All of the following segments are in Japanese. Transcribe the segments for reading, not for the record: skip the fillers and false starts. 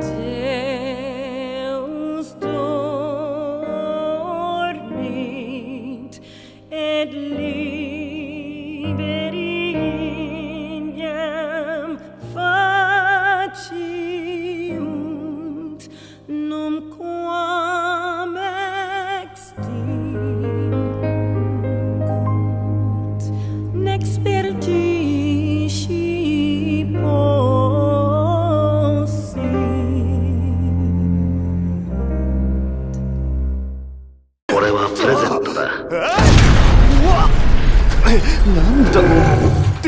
Deus dormit et liberi ignam faciunt numquam extingunt nex perdici これはプレゼントだ。 なんだろうって。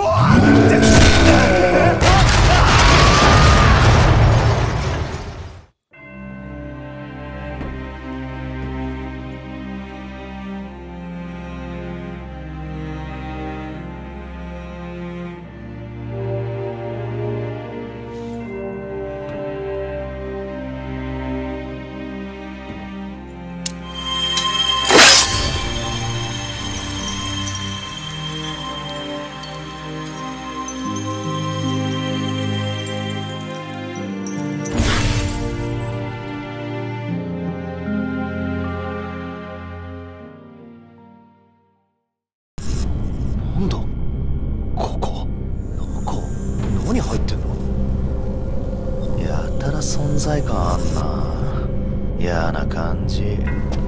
なんだここ、中何入ってんの。やたら存在感あんな。嫌な感じ。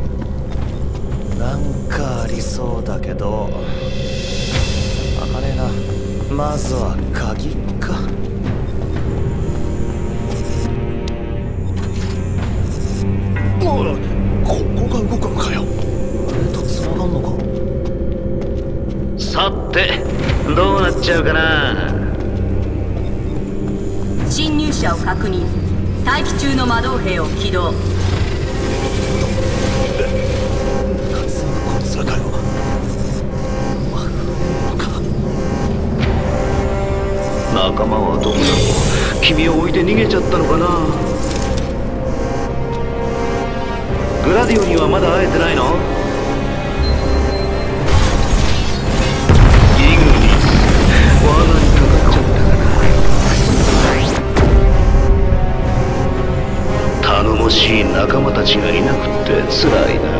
なんかありそうだけど開かねえな。まずは鍵か。おい、ここが動くのかよ。俺と繋がんのか。 さてどうなっちゃうかな。 侵入者を確認。待機中の魔導兵を起動。 全部こいつらかよ。 仲間はどこだろう。君を置いて逃げちゃったのかな。グラディオにはまだ会えてないの。イグニス、罠にかかっちゃったかな。頼もしい仲間たちがいなくって辛いな。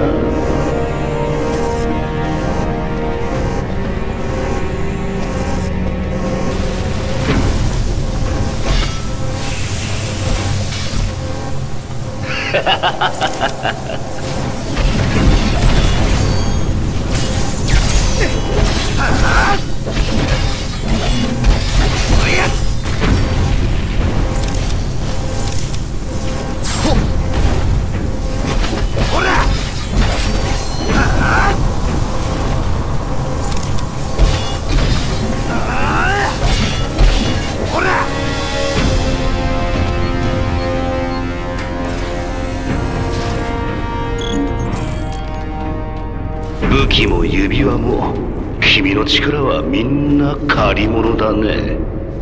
武器も指輪も君の力はみんな借り物だね。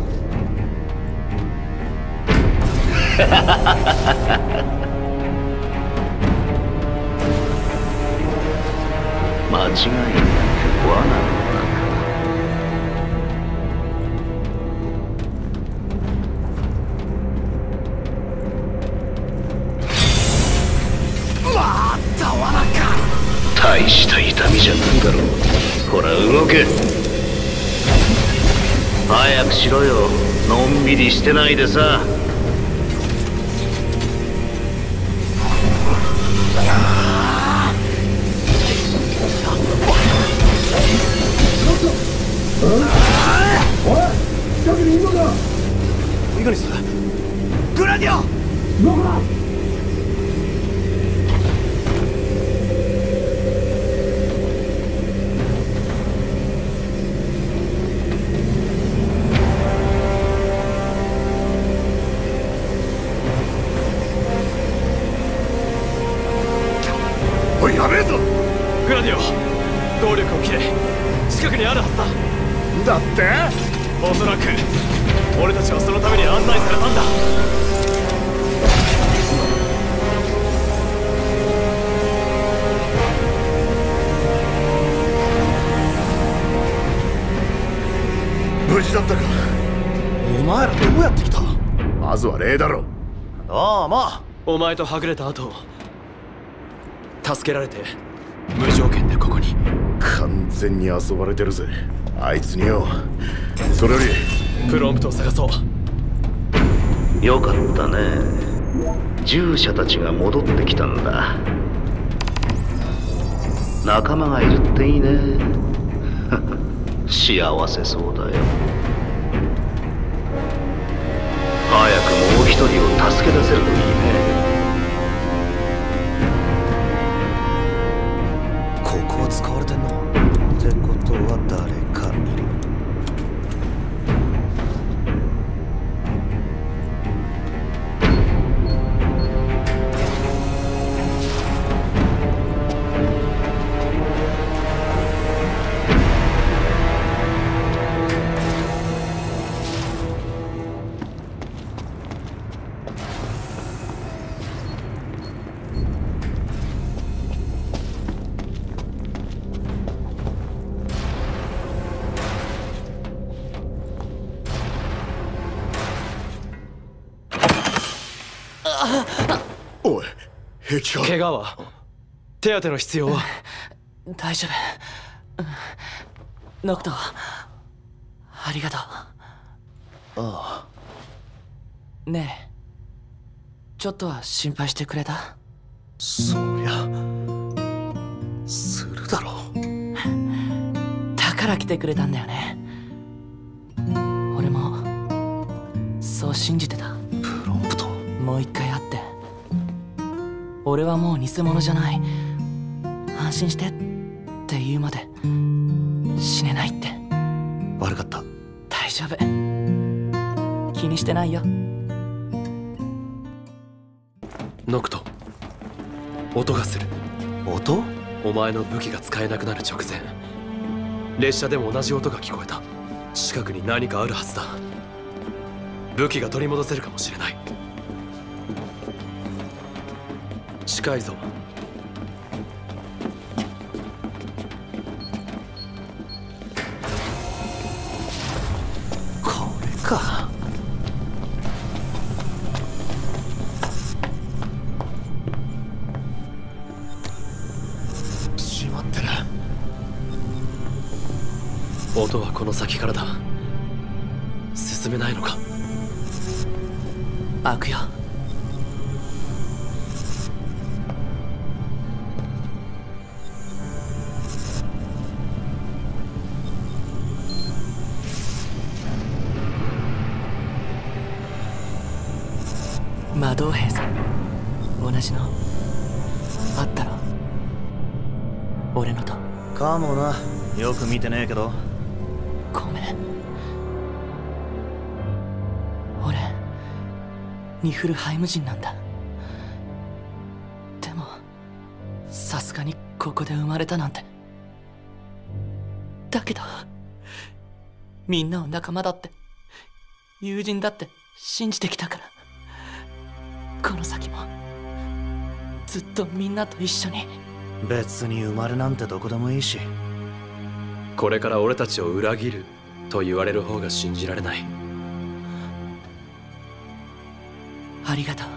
間違いなく罠の大した痛みじゃないだろう。ほら動け。早くしろよ。のんびりしてないでさ。 おい、近くにいるのか。 イグニス、グラディオ。 どこだ。 おい、やべえぞ。 グラディオ、動力を切れ。近くにあるはずだ。 だって。 おそらく俺たちはそのために案内されたんだ。 無事だったか。お前らどうやって来た。まずは礼だろ。 どうも。 お前とはぐれた後助けられて無条件でここに。 完全に遊ばれてるぜあいつによ。それよりプロンプトを探そう。 よかったね。従者たちが戻ってきたんだ。仲間がいるっていいね。幸せそうだよ。早くもう一人を助け出せるといいね。 ここは使われてんのってことは誰かいる。 おい平気か。 怪我は手当ての必要は。 大丈夫。ノクトありがとう。 ああ。 ねえちょっとは心配してくれた？ そりゃするだろう。 だから来てくれたんだよね。俺もそう信じてた。 プロンプト。 もう一回会って俺はもう偽物じゃない、安心してって言うまで死ねないって。 悪かった。 大丈夫、気にしてないよ。 ノクト、音がする。 音？ お前の武器が使えなくなる直前、列車でも同じ音が聞こえた。近くに何かあるはずだ。武器が取り戻せるかもしれない。近いぞ。 これか。閉まってる。 音はこの先からだ。進めないのか。 開くよ。魔導兵さん同じのあったろ？俺のと。 かもな。よく見てねえけど。 ごめん。俺ニフルハイム人なんだ。でもさすがにここで生まれたなんて。だけどみんなを仲間だって友人だって信じてきたから、この先もずっとみんなと一緒に。 別に生まれなんてどこでもいいし。 これから俺たちを裏切ると言われる方が信じられない。 ありがとう。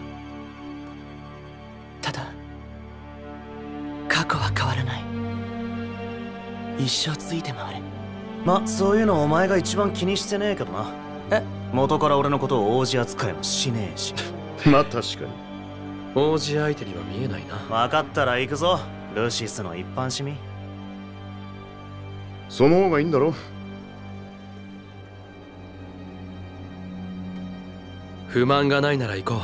ただ過去は変わらない。一生ついて回れ。 ま、そういうのお前が一番気にしてねえけどな。 え？ 元から俺のことを王子扱いもしねえし。 まあ確かに王子相手には見えないな。 分かったら行くぞ、ルシスの一般市民。 その方がいいんだろ。 不満がないなら行こう。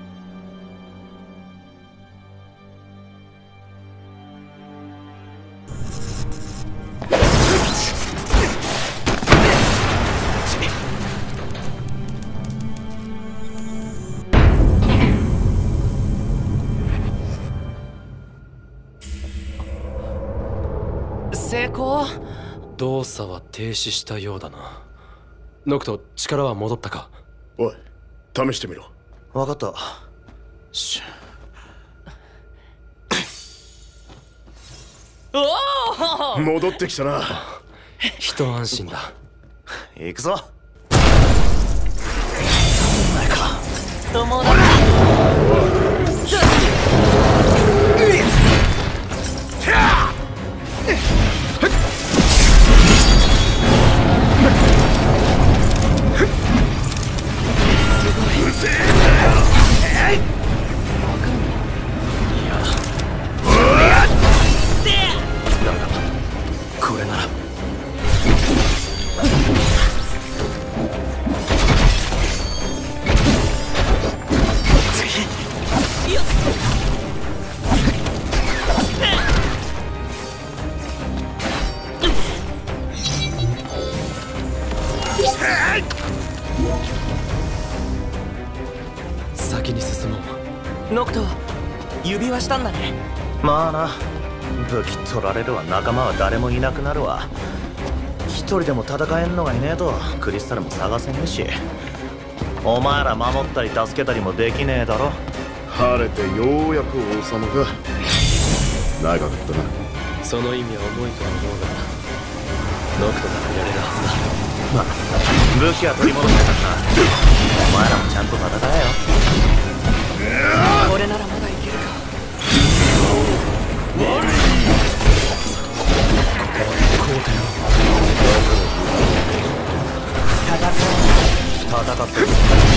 成功。 動作は停止したようだな。ノクト、力は戻ったか？ おい試してみろ。 分かった。しおお、 戻ってきたな。 一安心だ。 行くぞ。 友達。 これなら先に進もう。 ノクト指輪したんだね。 まあな、武器取られるわ、仲間は誰もいなくなるわ。一人でも戦えんのがいねえとクリスタルも探せねえし、お前ら守ったり助けたりもできねえだろ。 晴れてようやく王様か。長かったな。 その意味は重いとは思うが、ノクトならやれるはずだ。 まあ武器は取り戻したからな。お前らもちゃんと戦えよ。 これならまだいけるか。 戦ってる。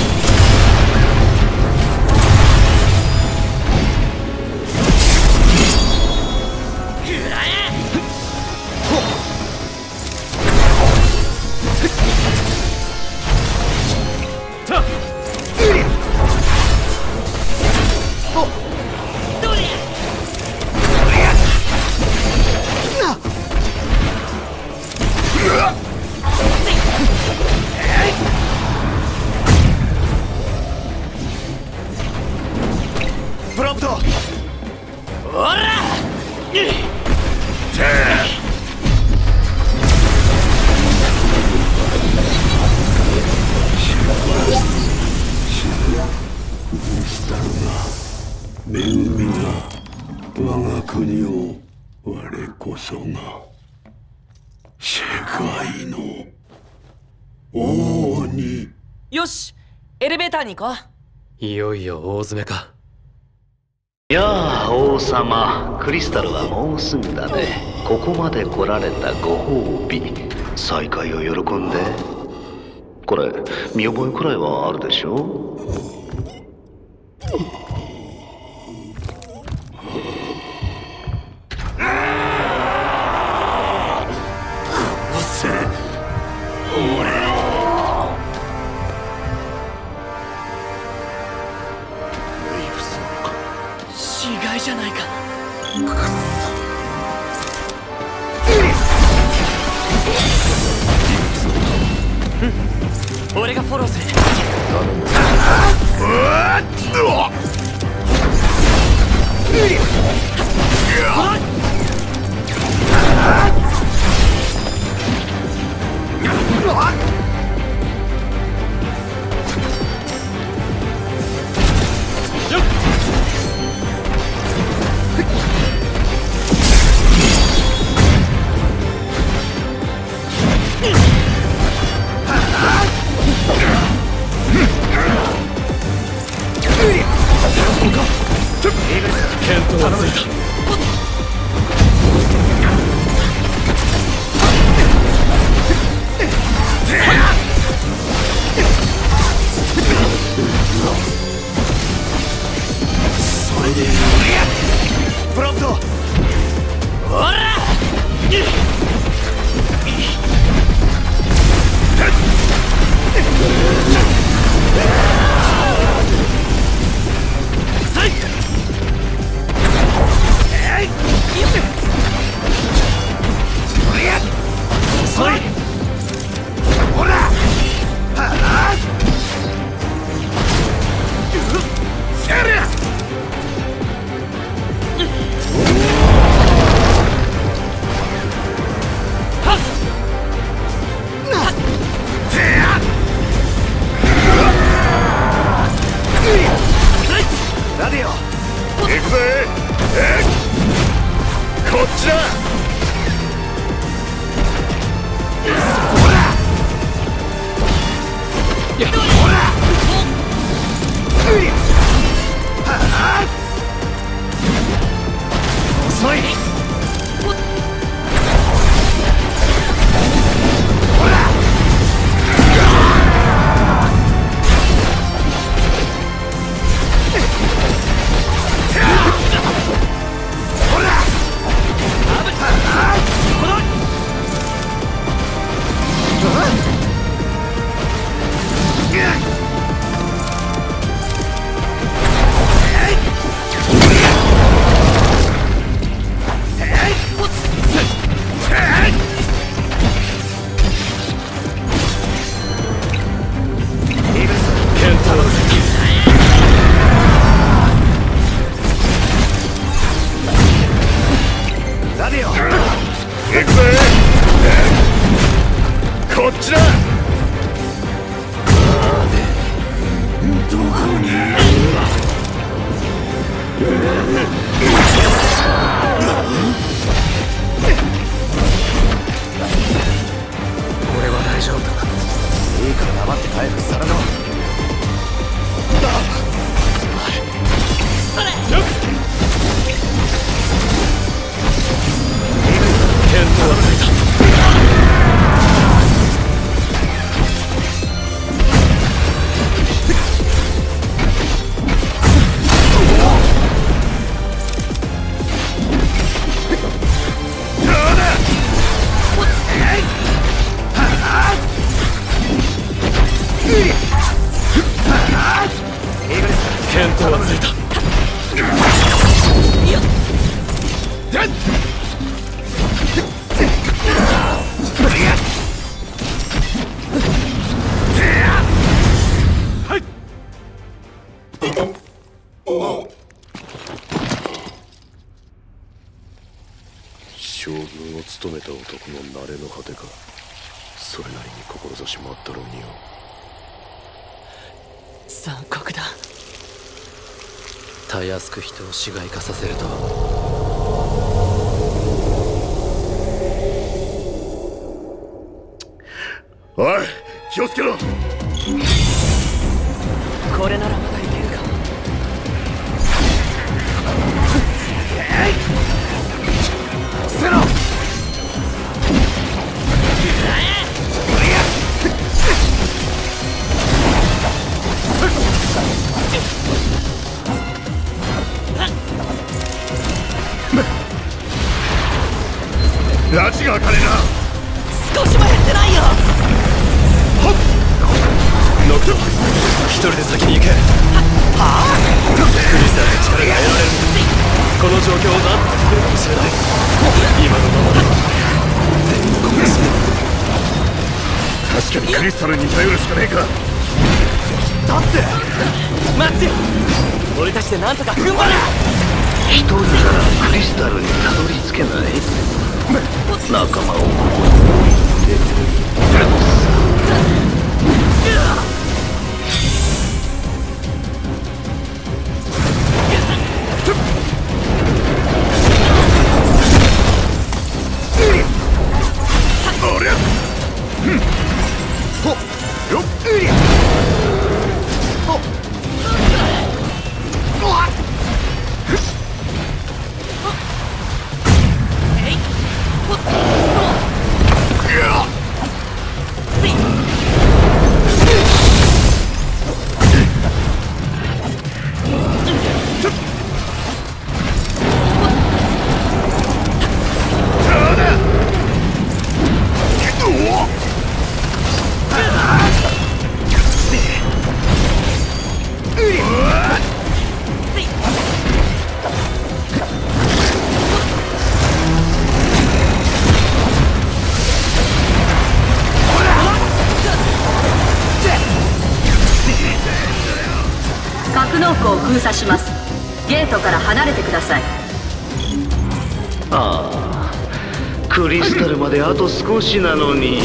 プロンプト。 おらめぐみが我が国を、我こそが世界の王に。 よし、エレベーターに行こう。 いよいよ大詰めか。 やあ王様、クリスタルはもうすぐだね。ここまで来られたご褒美、再会を喜んで。これ見覚えくらいはあるでしょ。 死骸じゃないか。うん、俺がフォローする。 見当はついた。 こっちだ。 どこに。 俺は大丈夫だ。いいから黙って回復されろ。 それ見当はついた。見当はついた。 将軍を務めた男の慣れの果てか。それなりに志もあったろうによ。 残酷だ。 たやすく人を市街化させると。 おい、気をつけろ。 これならまだいけるか。 捨てろ。 拉致が開かねえな。 少しも減ってないよ。 ノクト、一人で先に行け。はあ、クリスタルの力が得られる。この状況を何とかできるかもしれない。今のままでは全部こけし確かにクリスタルに頼るしかねえか。 だって待つよ。俺たちでなんとか踏ん張る。 一人ならクリスタルにたどり着けない。仲間をここにでもさ。 格納庫を封鎖します。ゲートから離れてください。 ああ、クリスタルまであと少しなのに。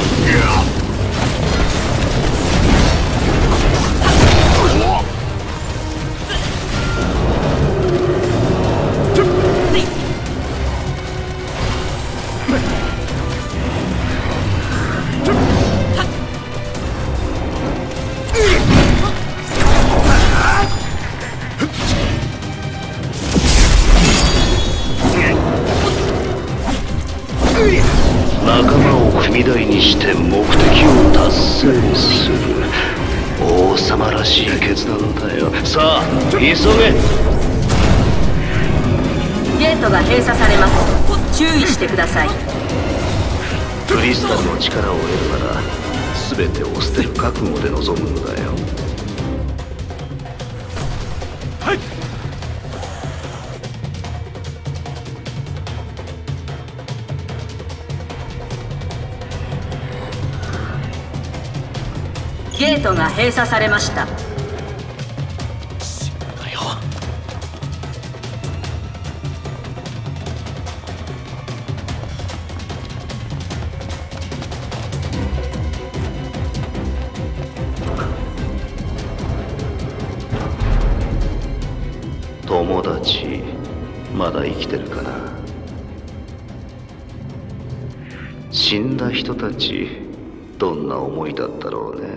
仲間を踏み台にして目的を達成する。王様らしい決断だよ。さあ急げ。 ゲートが閉鎖されます。注意してください。 クリスタルの力を得るなら全てを捨てる覚悟で臨むのだよ。 はい。 ゲートが閉鎖されました。 死ぬなよ。 まだ生きてるかな。死んだ人たち、どんな思いだったろうね。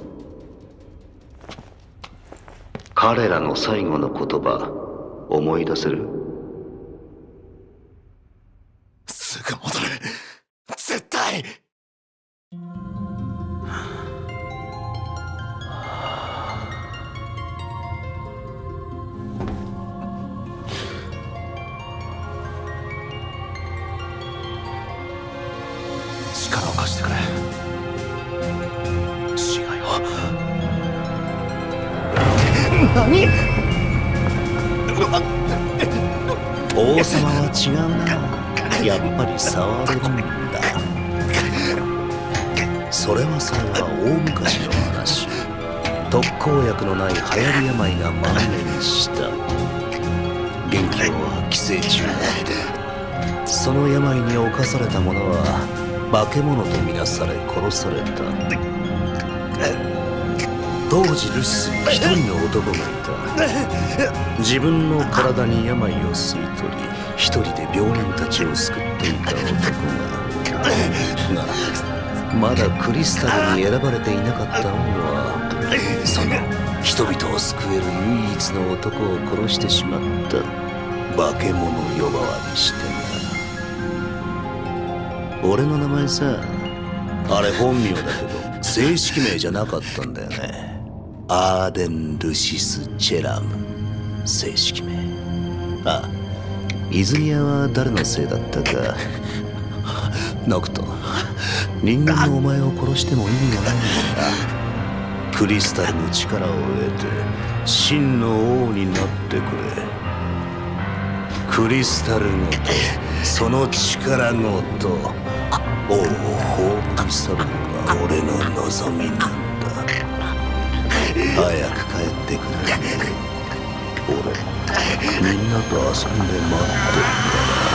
彼らの最後の言葉、思い出せる？ すぐ戻る。絶対。力を貸してくれ。死骸を。何？ 王様は違うな。やっぱり触れるんだ。それは大昔の話。特効薬のない流行り病が蔓延した。元気は寄生虫だ。その病に侵された者は化け物とみなされ殺された。当時ルシスに一人の男がいた。自分の体に病を吸い取り、一人で病人たちを救っていた男がまだクリスタルに選ばれていなかった王は、その人々を救える唯一の男を殺してしまった。化け物呼ばわりしてな。俺の名前さ、あれ本名だけど正式名じゃなかったんだよね。アーデン・ルシス・チェラム。正式名。あ、泉谷は誰のせいだったか。ノクト、人間のお前を殺しても意味がないんだ。クリスタルの力を得て真の王になってくれ。クリスタルごとその力ごと王を葬り去るのが俺の望みなんだ。早く帰ってくれ。俺みんなと遊んで待ってるから。